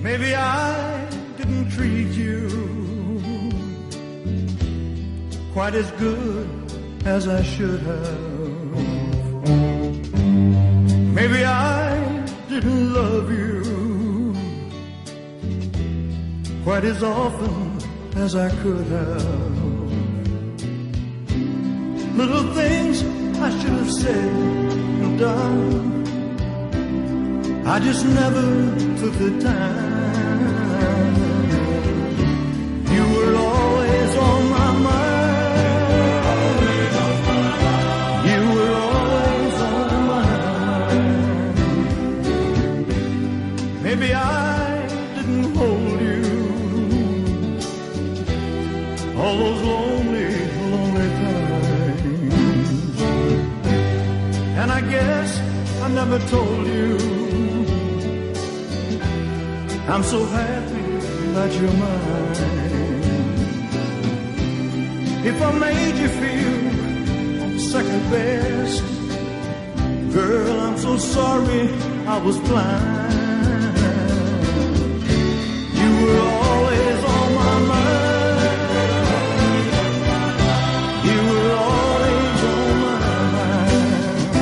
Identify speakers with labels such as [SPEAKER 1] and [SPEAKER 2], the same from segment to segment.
[SPEAKER 1] Maybe I didn't treat you quite as good as I should have. Maybe I didn't love you quite as often as I could have. Little things I should have said and done, I just never took the time. You were always on my mind. You were always on my mind. Maybe I didn't hold you all those lonely, lonely times. And I guess I never told you I'm so happy that you're mine. If I made you feel second best, girl, I'm so sorry I was blind. You were always on my mind. You were always on my mind.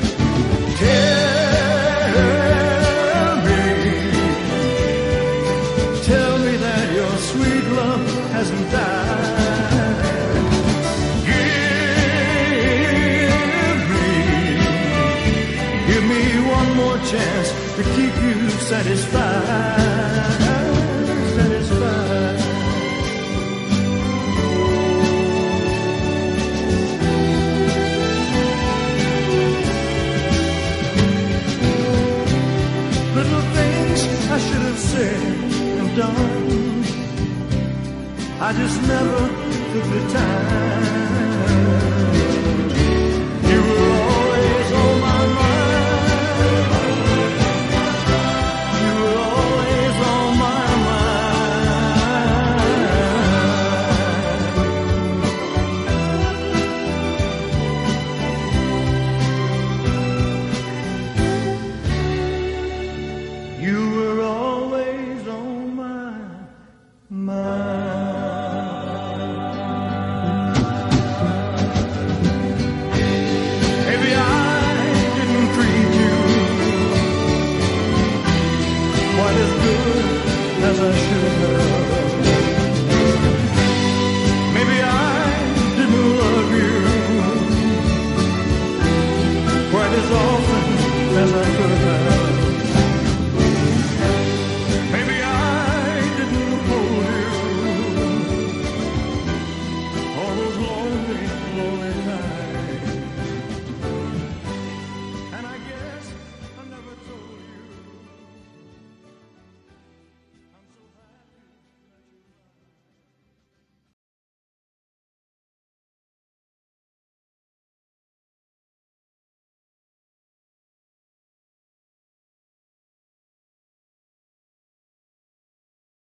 [SPEAKER 1] Tell me that your sweet love hasn't died. Give me one more chance to keep you satisfied. Satisfied. Little things I should have said and done, I just never took the time. You were always on my mind. You were always on my mind. You were always on my mind. Maybe I didn't treat you quite as good as I should have. Maybe I didn't love you quite as often as I could have.